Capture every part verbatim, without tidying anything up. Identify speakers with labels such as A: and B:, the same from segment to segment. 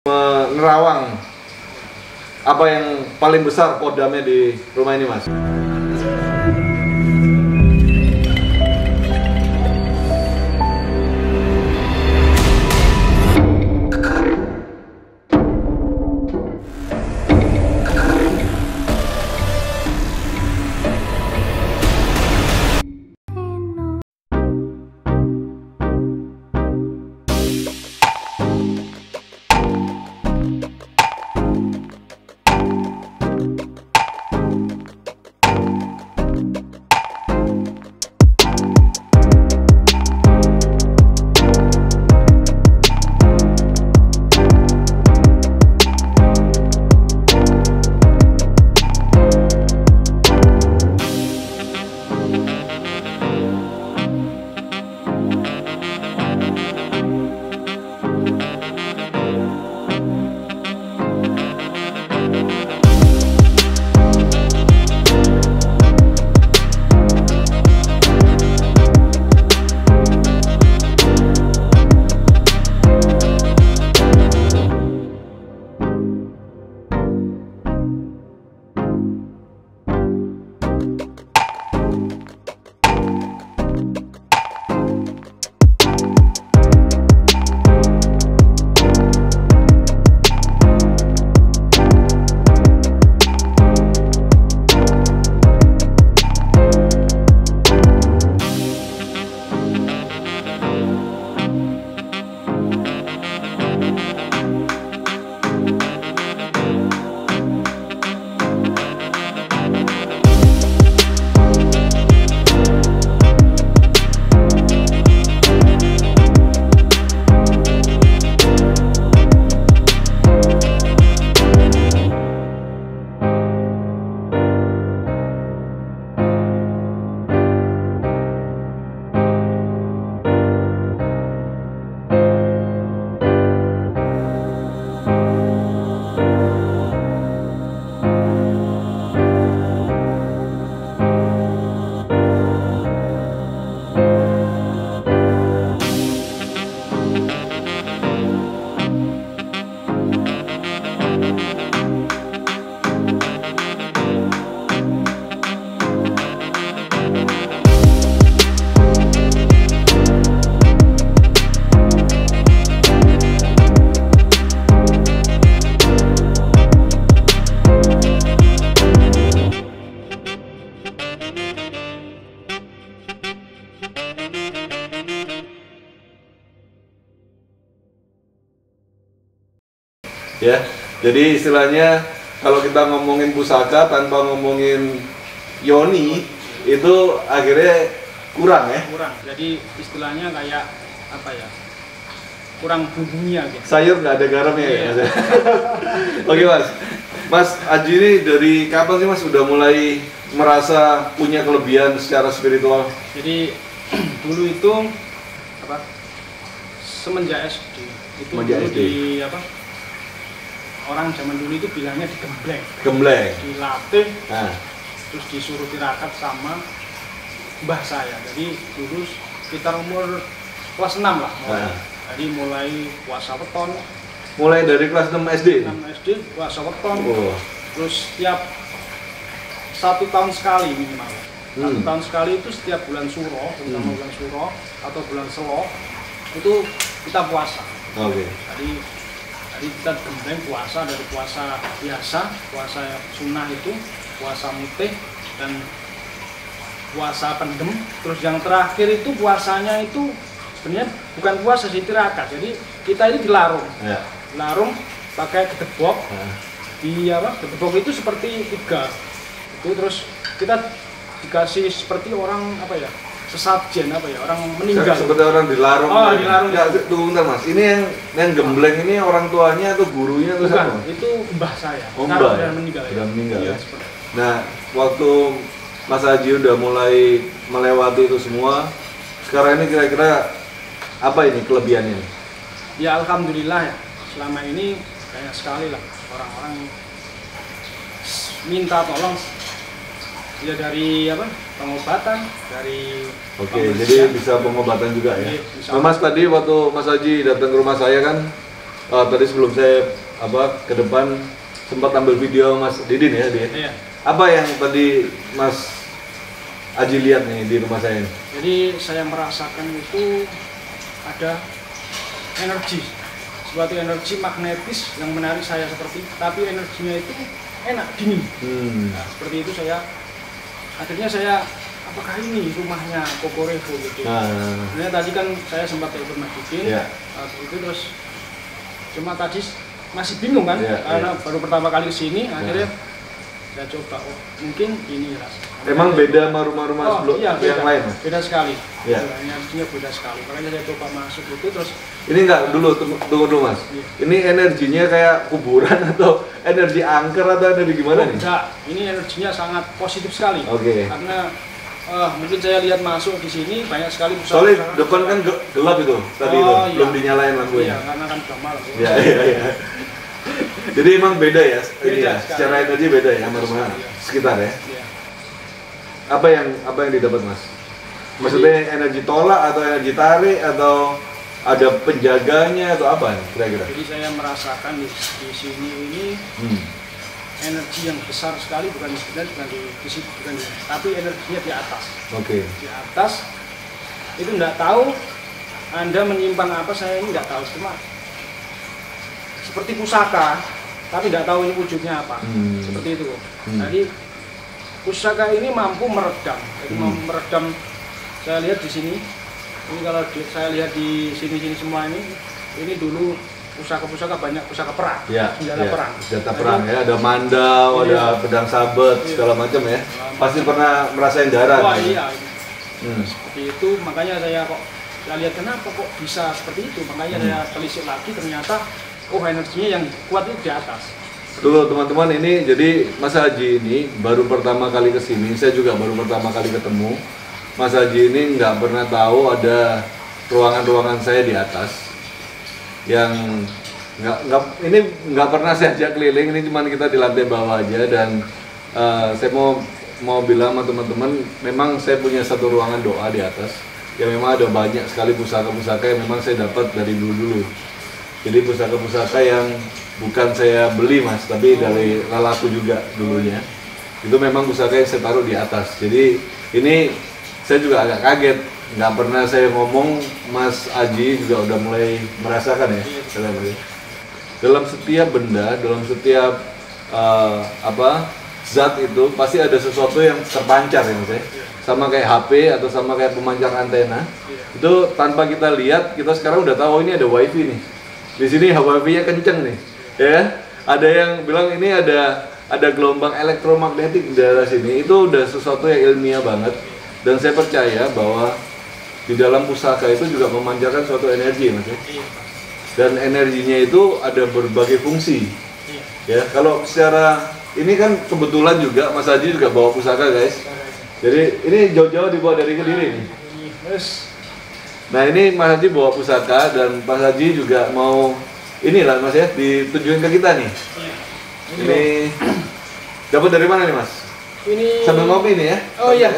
A: Nerawang, apa yang paling besar kodamnya di rumah ini, Mas? Ya, jadi istilahnya kalau kita ngomongin pusaka tanpa ngomongin yoni itu akhirnya kurang ya?
B: Kurang, jadi istilahnya kayak apa ya, kurang bumbunya gitu.
A: Sayur nggak ada garamnya ya?
B: Iya.
A: Oke Mas, Mas Aji ini dari kapan sih Mas udah mulai merasa punya kelebihan secara spiritual?
B: Jadi dulu itu apa, semenjak S D itu
A: Semenjak
B: dulu
A: S D.
B: di apa, orang zaman dulu itu bilangnya digembleng,
A: Gembleng.
B: dilatih,
A: Nah.
B: terus disuruh tirakat sama mbah saya. Jadi dulu sekitar umur kelas enam lah mulai.
A: Nah.
B: Jadi mulai puasa weton,
A: Mulai dari kelas enam S D?
B: enam S D puasa weton,
A: Oh.
B: terus setiap satu tahun sekali minimal. Satu
A: Hmm.
B: tahun sekali itu setiap bulan Suro, terutama
A: Hmm.
B: bulan Suro atau bulan Selo itu kita puasa.
A: Oke.
B: Jadi Jadi kita gembleng puasa, dari puasa biasa, puasa sunnah itu, puasa mutih, dan puasa pendem. Terus yang terakhir itu puasanya itu sebenarnya bukan puasa sih, tirakat. Jadi kita ini dilarung,
A: Ya.
B: dilarung pakai gedebok.
A: Nah.
B: Di apa? Gedebok itu seperti tiga. Itu terus kita dikasih seperti orang apa ya? Sesajen apa ya, orang meninggal.
A: Seperti orang dilarung.
B: Oh, dilarung.
A: Ya, tunggu bentar Mas. Ini yang yang gembleng ini orang tuanya atau gurunya atau
B: Bukan,
A: siapa?
B: itu mbah saya.
A: Oh,
B: Sekarang
A: mbah
B: udah
A: ya?
B: meninggal ya.
A: Udah meninggal
B: Iya,
A: ya?
B: seperti itu.
A: Nah, waktu Mas Aji udah mulai melewati itu semua, sekarang ini kira-kira apa ini kelebihannya?
B: Ya alhamdulillah ya, selama ini banyak sekali lah orang-orang minta tolong ya, dari apa, pengobatan, dari
A: Oke,
B: pembersihan.
A: jadi bisa pengobatan juga ya.
B: Iya, bisa.
A: Nah, Mas tadi waktu Mas Haji datang ke rumah saya kan uh, tadi sebelum saya apa ke depan sempat ambil video Mas Didin ya dia.
B: Iya.
A: Apa yang tadi Mas Aji lihat nih di rumah saya ini?
B: Jadi saya merasakan itu ada energi, suatu energi magnetis yang menarik saya seperti, tapi energinya itu enak, dingin.
A: Hmm.
B: Nah, seperti itu saya, akhirnya saya, apakah ini rumahnya Kokorevo gitu.
A: Nah.
B: Sebenarnya tadi kan saya sempat telepon Mas Didin,
A: Yeah.
B: itu terus cuma tadi masih bingung kan,
A: Yeah,
B: karena
A: yeah.
B: baru pertama kali kesini,
A: Yeah.
B: akhirnya saya coba, oh mungkin ini ras.
A: Emang beda sama rumah-rumah
B: Oh,
A: sebelum
B: iya,
A: yang
B: beda,
A: lain Mas?
B: beda sekali.
A: Iya.
B: Energinya beda sekali. Makanya saya coba masuk itu terus.
A: Ini enggak dulu tunggu, tunggu dulu Mas.
B: Iya.
A: Ini energinya kayak kuburan atau energi angker atau energi gimana
B: Oh,
A: nih?
B: enggak, ini energinya sangat positif sekali.
A: Oke.
B: Karena eh, mungkin saya lihat masuk di sini banyak sekali usaha.
A: Soalnya depan kan ge- gelap itu tadi
B: Oh,
A: itu,
B: iya.
A: belum dinyalain
B: Iya,
A: lampunya.
B: karena kan sudah malam.
A: Iya, iya, iya. Jadi emang beda ya, ini
B: Beda
A: ya,
B: sekali.
A: secara energi beda ya sama
B: Beda
A: rumah
B: sekali, ya.
A: sekitar ya.
B: Iya.
A: Apa yang apa yang didapat Mas? Maksudnya energi tolak atau energi tarik atau ada penjaganya atau apa nih kira-kira?
B: Jadi saya merasakan di, di sini ini
A: Hmm.
B: energi yang besar sekali, bukan sebenarnya bukan di, di situ, bukan di, tapi energinya di atas.
A: Oke.
B: Di atas itu enggak tahu Anda menyimpan apa, saya ini enggak tahu, cuma seperti pusaka, tapi nggak tahu ini wujudnya apa.
A: Hmm.
B: Seperti itu.
A: Hmm.
B: Jadi pusaka ini mampu meredam. Jadi
A: Hmm.
B: mampu meredam. Saya lihat di sini. Ini kalau di, saya lihat di sini-sini semua ini, ini dulu pusaka-pusaka banyak pusaka perang,
A: Ya,
B: senjata
A: ya,
B: perang.
A: senjata
B: Nah,
A: perang
B: itu-
A: ya, ada mandau,
B: Iya.
A: ada pedang sabet,
B: Iya.
A: segala macam ya.
B: Segala
A: Pasti pernah merasain darah.
B: Wah
A: nih.
B: iya.
A: Hmm.
B: Seperti itu, makanya saya kok saya lihat kenapa kok bisa seperti itu. Makanya
A: Hmm.
B: saya telisik lagi, ternyata oh energinya yang kuat itu di atas.
A: Tuh teman-teman, ini jadi Mas Haji ini baru pertama kali kesini, saya juga baru pertama kali ketemu. Mas Haji ini nggak pernah tahu ada ruangan-ruangan saya di atas yang nggak nggak ini nggak pernah saya ajak keliling, ini cuma kita di lantai bawah aja. Dan eh, saya mau mau bilang sama teman-teman, memang saya punya satu ruangan doa di atas yang memang ada banyak sekali pusaka-pusaka yang memang saya dapat dari dulu-dulu. Jadi pusaka-pusaka yang bukan saya beli Mas, tapi dari lalaku juga dulunya. Itu memang pusaka yang saya taruh di atas. Jadi ini saya juga agak kaget, nggak pernah saya ngomong, Mas Aji juga udah mulai merasakan ya. Dalam setiap benda, dalam setiap uh, apa zat itu pasti ada sesuatu yang terpancar ya Mas ya. Sama kayak H P atau sama kayak pemancar antena. Itu tanpa kita lihat, kita sekarang udah tahu ini ada wifi nih. Di sini wifi-nya kenceng nih. Ya, ada yang bilang ini ada ada gelombang elektromagnetik di daerah sini. Itu udah sesuatu yang ilmiah banget, dan saya percaya bahwa di dalam pusaka itu juga memancarkan suatu energi Mas ya.
B: Iya.
A: Dan energinya itu ada berbagai fungsi.
B: Iya.
A: Ya, kalau secara ini kan kebetulan juga Mas Haji juga bawa pusaka guys. Jadi ini jauh-jauh dibawa dari Kediri nih.
B: Ini terus
A: Nah ini Mas Haji bawa pusaka, dan Mas Haji juga mau inilah Mas ya, ditujuin ke kita nih.
B: iya.
A: Ini dapat dari mana nih Mas?
B: Ini
A: Sambil ngopi nih ya?
B: Oh iya.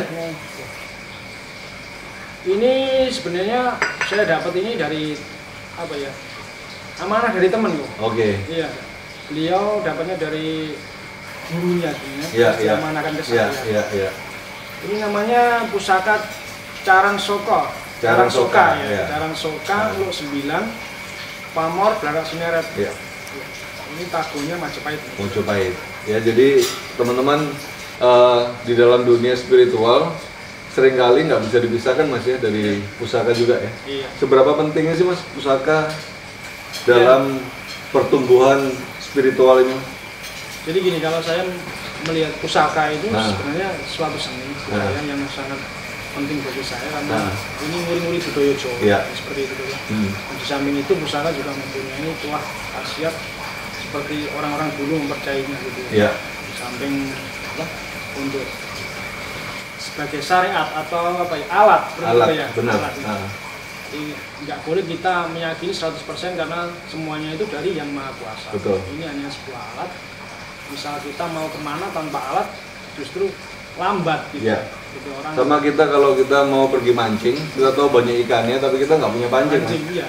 B: Ini sebenarnya saya dapat ini dari apa ya? Amanah dari temen kok.
A: Oke.
B: Iya. Beliau dapatnya dari gurunya sebenarnya.
A: Iya,
B: Terus
A: iya.
B: diamanahkan ke
A: Iya,
B: saya.
A: iya, iya.
B: Ini namanya pusaka Carang Soko.
A: Carang Soka,
B: ya.
A: iya.
B: Carang Soka
A: Nah.
B: Lu sembilan Pamor Blarak Sineret.
A: Iya.
B: Ini tagonya Majapahit.
A: Majapahit. Ya, jadi teman-teman eh, di dalam dunia spiritual seringkali nggak bisa dipisahkan Mas ya dari pusaka juga ya.
B: Iya.
A: Seberapa pentingnya sih Mas pusaka dalam pertumbuhan spiritual ini?
B: Jadi gini, kalau saya melihat pusaka itu
A: Nah.
B: sebenarnya suatu seni budaya yang sangat penting bagi saya, karena
A: Nah.
B: ini nguri-nguri budaya Jawa.
A: Iya.
B: Seperti itu ya.
A: Hmm.
B: Di samping itu pusaka juga mempunyai tuah khasiat seperti orang-orang dulu mempercayainya gitu.
A: Iya.
B: Di samping apa, untuk sebagai syariat atau apa ya, alat, seperti
A: Alat,
B: itu ya,
A: benar.
B: alat.
A: Nah.
B: Jadi nggak boleh kita meyakini seratus persen karena semuanya itu dari Yang Maha Kuasa.
A: Betul.
B: Ini hanya sebuah alat. Misal kita mau kemana tanpa alat justru lambat gitu.
A: Iya.
B: Jadi orang
A: Sama kita kalau kita mau pergi mancing, kita tahu banyak ikannya tapi kita nggak punya pancing.
B: mancing,
A: Mas.
B: iya.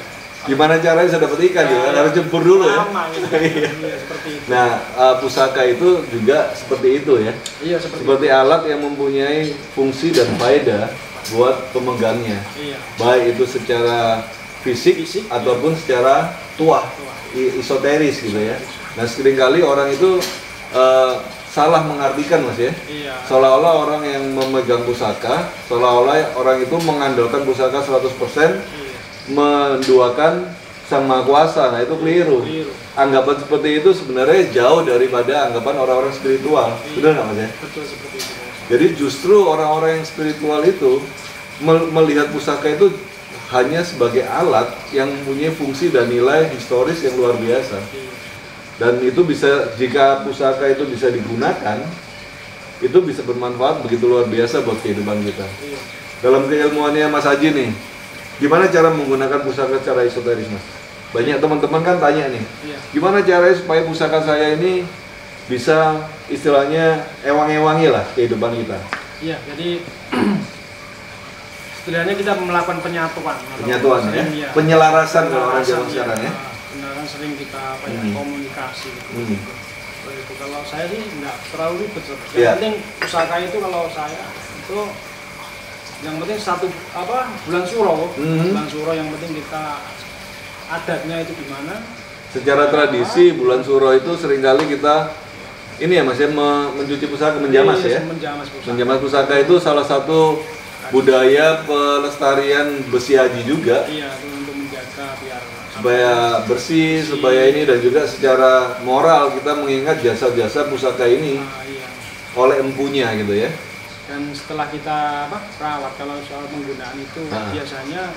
A: Gimana caranya bisa dapat ikan ya? Harus jempur dulu ya.
B: Lama, gitu. Iya, seperti itu.
A: Nah, uh, pusaka itu juga seperti itu ya.
B: Iya, seperti,
A: seperti alat yang mempunyai fungsi dan faedah buat pemegangnya.
B: Iya.
A: Baik itu secara fisik,
B: Fisik,
A: ataupun secara tuah,
B: Tuah.
A: esoteris gitu ya. Nah, seringkali orang itu uh, salah mengartikan Mas ya.
B: Iya.
A: Seolah-olah orang yang memegang pusaka, seolah-olah orang itu mengandalkan pusaka seratus persen,
B: Iya.
A: menduakan Sang Maha Kuasa. Nah, itu keliru.
B: Keliru.
A: Anggapan seperti itu sebenarnya jauh daripada anggapan orang-orang spiritual.
B: Iya.
A: Benar nggak Mas ya?
B: Betul seperti itu.
A: Jadi justru orang-orang yang spiritual itu mel- melihat pusaka itu hanya sebagai alat yang mempunyai fungsi dan nilai historis yang luar biasa.
B: Iya.
A: Dan itu bisa, jika pusaka itu bisa digunakan, itu bisa bermanfaat begitu luar biasa buat kehidupan kita.
B: Iya.
A: Dalam keilmuannya Mas Haji nih, gimana cara menggunakan pusaka secara esoteris Mas? Banyak teman-teman kan tanya nih,
B: Iya.
A: gimana caranya supaya pusaka saya ini bisa istilahnya ewang-ewangi lah kehidupan kita?
B: Iya, jadi setidaknya kita melakukan penyatuan. atau
A: Penyatuan ya,
B: sering, ya.
A: penyelarasan kalau orang
B: Penyelarasan,
A: zaman
B: ya.
A: sekarang ya.
B: Nah, Beneran sering kita apa ya,
A: Hmm.
B: komunikasi gitu.
A: Hmm.
B: Seperti itu. Kalau saya sih nggak terlalu ribet. Yang
A: Iya.
B: penting pusaka itu kalau saya itu yang penting satu apa bulan suro,
A: Hmm.
B: bulan suro yang penting kita adatnya itu gimana.
A: Secara tradisi bulan suro itu seringkali kita ini ya Mas ya, me- mencuci pusaka, menjamas
B: Iya,
A: ya.
B: Menjamas pusaka.
A: Menjamas pusaka itu salah satu budaya pelestarian besi haji juga,
B: Iya, itu untuk menjaga biar
A: supaya bersih, supaya ini, dan juga secara moral kita mengingat jasa-jasa pusaka ini
B: Nah, iya.
A: oleh empunya gitu ya.
B: Dan setelah kita apa rawat, kalau soal penggunaan itu
A: Ah.
B: biasanya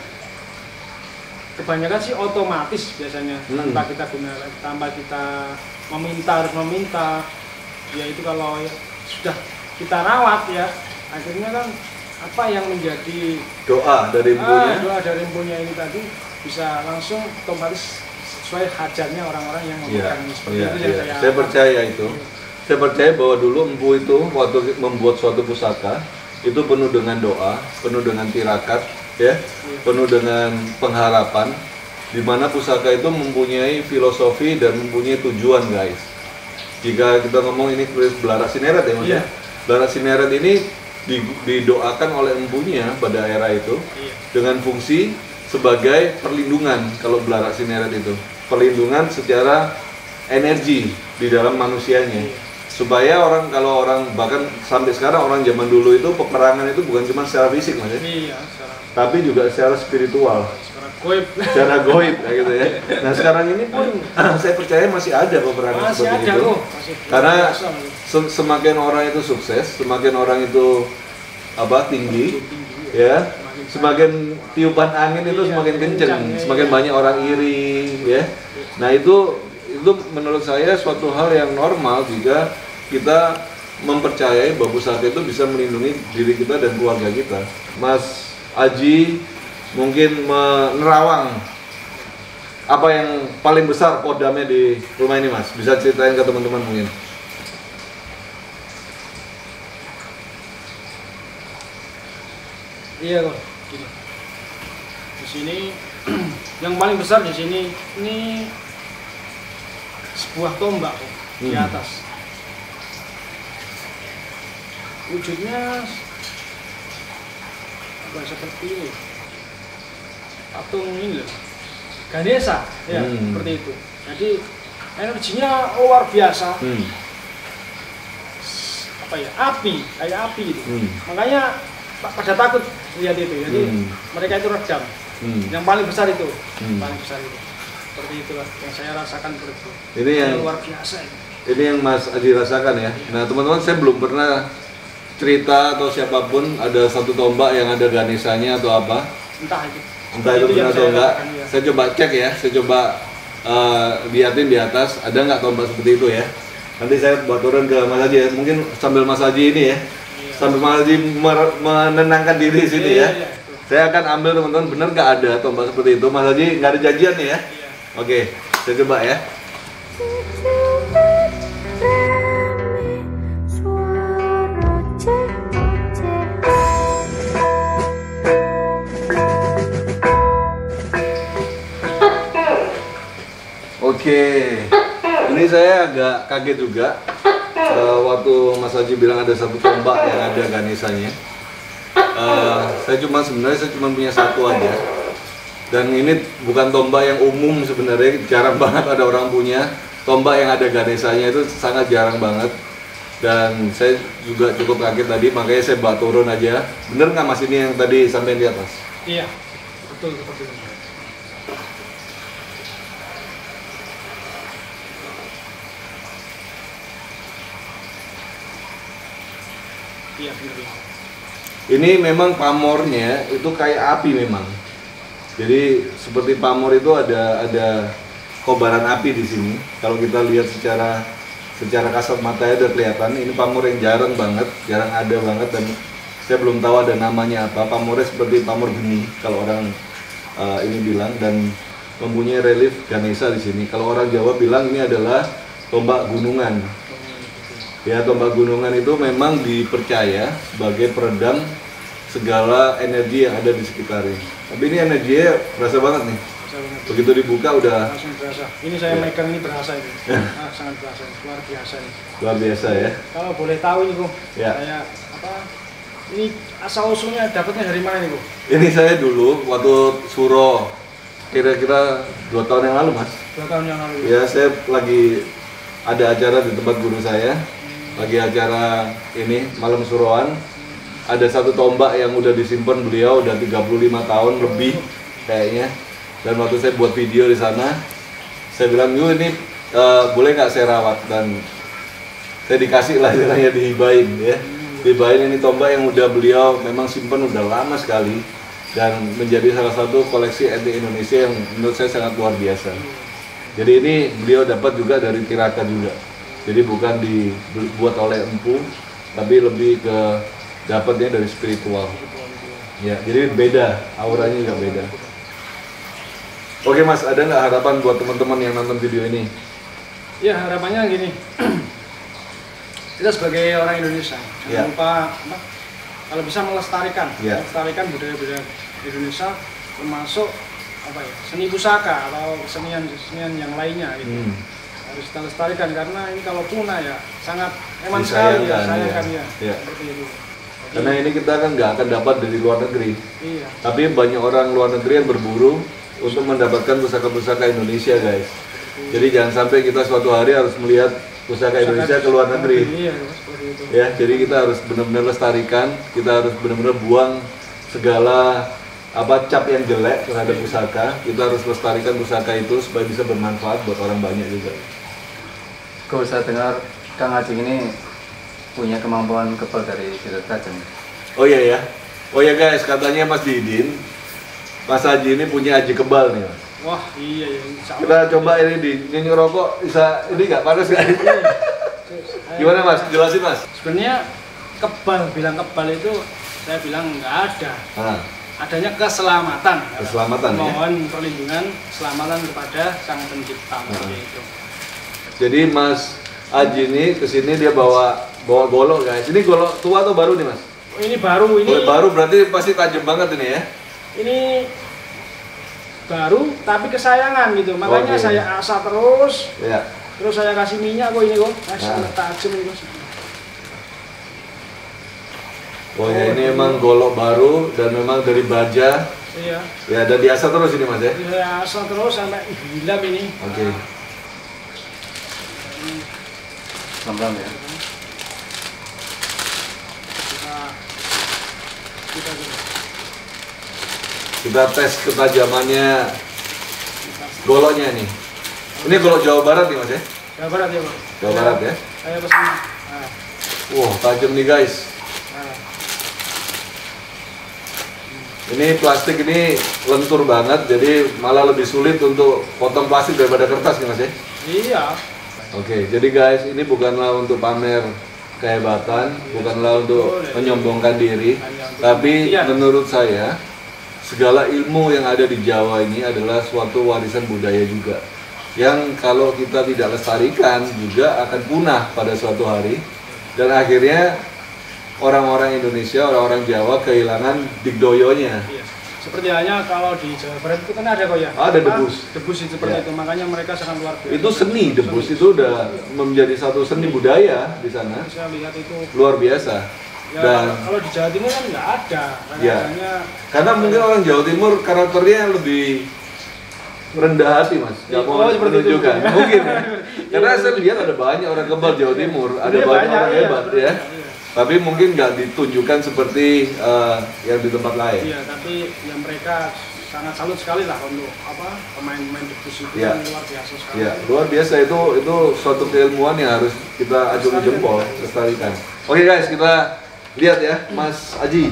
B: kebanyakan sih otomatis biasanya
A: Hmm.
B: tanpa kita gunakan, tanpa kita meminta harus meminta. Ya itu kalau ya sudah kita rawat ya, akhirnya kan apa yang menjadi
A: Doa dari empunya.
B: ah, doa dari empunya ini tadi bisa langsung otomatis sesuai hajatnya orang-orang yang
A: Iya,
B: memegang seperti
A: iya,
B: itu yang
A: iya.
B: saya
A: Saya percaya itu. Saya percaya bahwa dulu empu itu waktu membuat suatu pusaka itu penuh dengan doa, penuh dengan tirakat, ya, penuh dengan pengharapan, di mana pusaka itu mempunyai filosofi dan mempunyai tujuan, guys. Jika kita ngomong ini Belarak Sineret ya Mas ya.
B: Iya.
A: Belarak Sineret ini di- didoakan oleh empunya pada era itu
B: Iya.
A: dengan fungsi sebagai perlindungan. Kalau Belarak Sineret itu perlindungan secara energi di dalam manusianya,
B: Iya.
A: supaya orang, kalau orang bahkan sampai sekarang orang zaman dulu itu peperangan itu bukan cuma secara fisik Mas ya,
B: Iya, sekarang
A: tapi juga secara spiritual,
B: sekarang goib.
A: secara goib kayak gitu ya. Nah sekarang ini pun saya percaya masih ada peperangan
B: Masih
A: seperti
B: ada
A: itu.
B: kok. Masih
A: Karena
B: biasa, masih.
A: Se- semakin orang itu sukses, semakin orang itu apa tinggi,
B: Tinggi,
A: ya, semakin tiupan angin itu
B: Iya,
A: semakin kenceng,
B: kencang, iya,
A: semakin
B: iya.
A: banyak orang iri, ya. Nah itu itu menurut saya suatu hal yang normal jika kita mempercayai bahwa pusaka itu bisa melindungi diri kita dan keluarga kita. Mas Aji mungkin menerawang apa yang paling besar kodamnya di rumah ini Mas, bisa ceritain ke teman-teman mungkin.
B: Iya kok. Gini. Di sini yang paling besar di sini ini sebuah tombak kok, di
A: Hmm.
B: atas. Wujudnya apa seperti ini. Patung ini loh. Ganesha, ya
A: Hmm.
B: seperti itu. Jadi energinya luar biasa.
A: Hmm.
B: Apa ya? Api, kayak api itu.
A: Hmm.
B: Makanya pa- pada takut lihat itu. Jadi
A: Hmm.
B: mereka itu redam.
A: Hmm.
B: Yang paling besar itu,
A: Hmm.
B: paling besar itu. Seperti itulah yang saya rasakan seperti itu.
A: Ini yang
B: luar biasa itu.
A: ini yang Mas Aji rasakan ya. Nah teman-teman, saya belum pernah cerita atau siapapun ada satu tombak yang ada Ganesanya atau apa.
B: Entah itu.
A: Entah itu
B: yang
A: benar atau
B: saya
A: enggak.
B: rasakan, ya.
A: Saya coba cek ya. Saya coba eh, liatin di atas ada nggak tombak seperti itu ya. Nanti saya buat turun ke Mas Aji ya. Mungkin sambil Mas Aji ini ya.
B: Iya.
A: Sambil Mas Aji mer- menenangkan diri di sini
B: Iya,
A: ya.
B: iya, itu.
A: Saya akan ambil teman-teman, bener nggak ada tombak seperti itu. Mas Aji nggak ada janjian nih ya.
B: Iya.
A: Oke, saya coba ya.
C: Suara ceh-ceh
A: Tadi saya agak kaget juga uh, waktu Mas Haji bilang ada satu tombak yang ada Ganesanya. Uh, saya cuma sebenarnya saya cuma punya satu aja. Dan ini bukan tombak yang umum sebenarnya, jarang banget ada orang punya. Tombak yang ada Ganesanya itu sangat jarang banget. Dan saya juga cukup kaget tadi, makanya saya bawa turun aja. Bener nggak Mas ini yang tadi sampai di atas?
B: Iya, betul seperti itu. Iya, benar.
A: Ini memang pamornya itu kayak api memang. Jadi seperti pamor itu ada ada kobaran api di sini. Kalau kita lihat secara secara kasat mata udah kelihatan. Ini pamor yang jarang banget, jarang ada banget dan saya belum tahu ada namanya apa. Pamornya seperti pamor geni kalau orang uh, ini bilang dan mempunyai relief Ganesha di sini. Kalau orang Jawa bilang ini adalah tombak gunungan. Ya, tombak gunungan itu memang dipercaya sebagai peredam segala energi yang ada di sekitarnya. Tapi ini energinya berasa banget nih.
B: Berasa banget.
A: Begitu dibuka udah
B: Langsung berasa. Ini saya
A: Ya.
B: megang ini berasa ini. Ah, sangat berasa, luar biasa ini.
A: luar biasa ya.
B: Kalau boleh tahu ini, Bu.
A: Ya.
B: Saya apa? Ini asal usulnya dapatnya dari mana nih, Bu?
A: Ini saya dulu waktu Suro kira-kira dua tahun yang lalu Mas.
B: Dua tahun yang lalu.
A: Ya saya lagi ada acara di tempat guru saya. Lagi acara ini malam suroan. Ada satu tombak yang udah disimpan beliau udah tiga puluh lima tahun lebih kayaknya. Dan waktu saya buat video di sana, saya bilang, "Yuk ini uh, boleh nggak saya rawat?" Dan saya dikasih lah istilahnya dihibain ya. Dihibain ini tombak yang udah beliau memang simpan udah lama sekali dan menjadi salah satu koleksi antik Indonesia yang menurut saya sangat luar biasa. Jadi ini beliau dapat juga dari Tirakat juga. Jadi bukan dibuat oleh empu, tapi lebih ke dapatnya dari spiritual. Ya, jadi beda, auranya juga beda. Oke Mas, ada nggak harapan buat teman-teman yang nonton video ini?
B: Ya, harapannya gini. Kita sebagai orang Indonesia, jangan
A: Ya.
B: lupa apa, kalau bisa melestarikan,
A: Ya.
B: melestarikan budaya-budaya Indonesia, termasuk apa ya, seni pusaka atau kesenian-kesenian yang lainnya gitu.
A: Hmm.
B: Harus kita lestarikan karena ini kalau punah ya sangat eman sekali ya,
A: Disayangkan,
B: sayangkan
A: ya.
B: ya.
A: Ya.
B: Seperti itu. Jadi,
A: Karena ini kita kan nggak akan dapat dari luar negeri.
B: iya.
A: Tapi banyak orang luar negeri yang berburu untuk mendapatkan pusaka-pusaka Indonesia guys. Jadi jangan sampai kita suatu hari harus melihat pusaka Indonesia ke luar negeri.
B: Iya, seperti itu.
A: Ya, jadi kita harus benar-benar lestarikan, kita harus benar-benar buang segala apa cap yang jelek terhadap pusaka. Kita harus lestarikan pusaka itu supaya bisa bermanfaat buat orang banyak juga.
D: Kalau saya dengar Kang Haji ini punya kemampuan kebal dari silat tajam.
A: Oh iya ya, oh ya guys, katanya Mas Didin, Mas Haji ini punya aji kebal nih Mas.
B: Wah, iya ya. insya Allah.
A: Kita coba ini di nyinyi rokok, bisa ini nggak panas nggak? Gimana Mas? Jelasin Mas.
B: Sebenarnya kebal, bilang kebal itu saya bilang nggak ada.
A: Nah,
B: Adanya keselamatan.
A: Keselamatan, ya.
B: Mohon perlindungan, keselamatan kepada Sang Pencipta.
A: Nah.
B: Gitu.
A: jadi Mas Haji ini kesini dia bawa bawa golok guys. Ini golok tua atau baru nih Mas?
B: Oh, ini baru ini.
A: Oh, baru berarti pasti tajam banget ini ya?
B: Ini baru tapi kesayangan gitu. Makanya
A: Oke.
B: saya asah terus.
A: Ya.
B: Terus saya kasih minyak kok ini kok. Mas,
A: Nah.
B: tajam ini Mas.
A: Oh ya ini emang golok baru dan memang dari baja.
B: Iya.
A: Ya dan diasah terus ini Mas ya?
B: Jadi saya asah terus sampai gila ini.
A: Oke.
D: Pelan-pelan ya.
B: Kita kita
A: Kita tes ketajamannya
B: kita
A: goloknya nih. Ini golok Jawa Barat nih Mas ya?
B: Jawa Barat ya, Pak.
A: Jawa Barat ya?
B: Saya pesan. Nah,
A: Wah tajam nih guys.
B: nah.
A: Ini plastik ini lentur banget, jadi malah lebih sulit untuk potong plastik daripada kertas nih Mas ya?
B: Iya.
A: Oke, jadi guys ini bukanlah untuk pamer kehebatan, bukanlah untuk menyombongkan diri, tapi
B: Iya.
A: menurut saya segala ilmu yang ada di Jawa ini adalah suatu warisan budaya juga, yang kalau kita tidak lestarikan juga akan punah pada suatu hari, dan akhirnya orang-orang Indonesia, orang-orang Jawa kehilangan digdoyonya.
B: Iya. seperti halnya kalau di Jawa Barat itu kan ada kok ya.
A: Ada
B: apa,
A: debus.
B: Debus itu seperti
A: Ya.
B: itu. Makanya mereka sangat luar biasa.
A: Itu seni, debus itu udah menjadi satu seni budaya di sana.
B: Saya lihat itu.
A: Luar biasa.
B: Ya,
A: Dan
B: kalau di Jawa Timur kan nggak ada.
A: Ya.
B: Makanya
A: karena mungkin orang Jawa Timur karakternya lebih rendah hati, Mas. Nggak
B: Oh,
A: mau
B: seperti itu.
A: menunjukkan. Mungkin ya. Karena saya lihat ada banyak orang kebal Jawa Timur, ada
B: Iya,
A: banyak orang
B: iya,
A: hebat
B: betul.
A: ya.
B: Iya.
A: Tapi mungkin nggak ditunjukkan seperti eh, yang di tempat lain.
B: Iya, tapi yang mereka sangat salut sekali lah untuk apa pemain-pemain debus itu
A: Iya.
B: kan luar biasa sekali.
A: Ya, luar biasa itu itu suatu keilmuan yang harus kita acungi jempol, lestarikan. Oke guys, kita lihat ya, Mas Aji.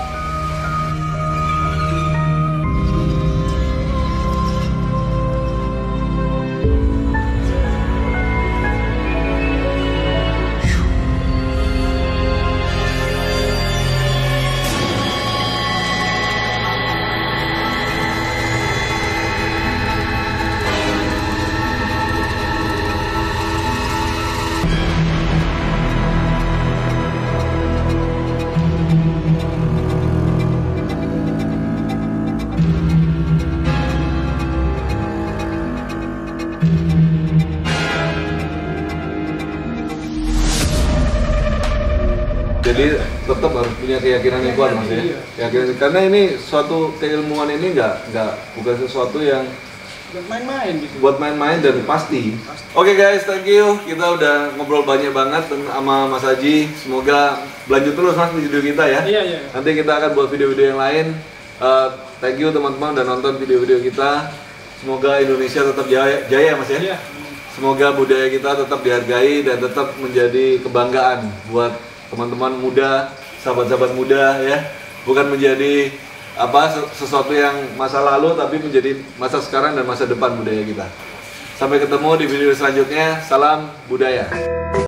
A: Jadi tetap harus punya keyakinan yang kuat, Mas ya. Keyakinan, karena ini suatu keilmuan ini nggak nggak bukan sesuatu yang
B: Buat main-main gitu.
A: buat main-main dan pasti. Oke guys, thank you. Kita udah ngobrol banyak banget sama Mas Aji. Semoga berlanjut terus Mas di video kita ya.
B: Iya, iya.
A: Nanti kita akan buat video-video yang lain. Uh, thank you teman-teman udah nonton video-video kita. Semoga Indonesia tetap jaya, jaya Mas ya.
B: Iya.
A: Semoga budaya kita tetap dihargai dan tetap menjadi kebanggaan buat teman-teman muda, sahabat-sahabat muda ya. Bukan menjadi apa sesuatu yang masa lalu tapi menjadi masa sekarang dan masa depan budaya kita. Sampai ketemu di video selanjutnya. Salam budaya.